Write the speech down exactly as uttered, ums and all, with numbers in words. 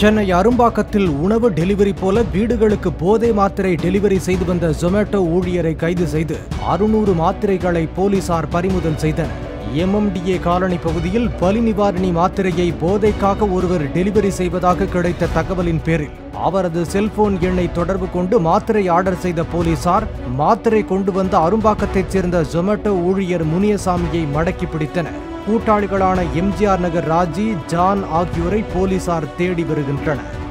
சென்னை அரும்பாக்கத்தில் உணவு டெலிவரி போல வீடுகளுக்கு போதை மாத்திரை டெலிவரி செய்து வந்த ஜொமேட்டோ ஊழியரை கைது செய்து அறுநூறு மாத்திரைகளை போலீசார் பறிமுதல் செய்தனர். எம்எம்டிஏ காலனி பகுதியில் வலி நிவாரணி மாத்திரையை போதைக்காக ஒருவர் டெலிவரி செய்வதாக கிடைத்த தகவலின் பேரில் அவரது செல்போன் எண்ணை தொடர்பு கொண்டு மாத்திரை ஆர்டர் செய்த போலீசார் மாத்திரை கொண்டு வந்த அரும்பாக்கத்தைச் சேர்ந்த ஜொமேட்டோ ஊழியர் முனியசாமியை மடக்கி பிடித்தனர். கூட்டாளிகளான எம்ஜிஆர் நகர் ராஜி, ஜான் ஆகியோரை போலீசார் தேடி வருகின்றனர்.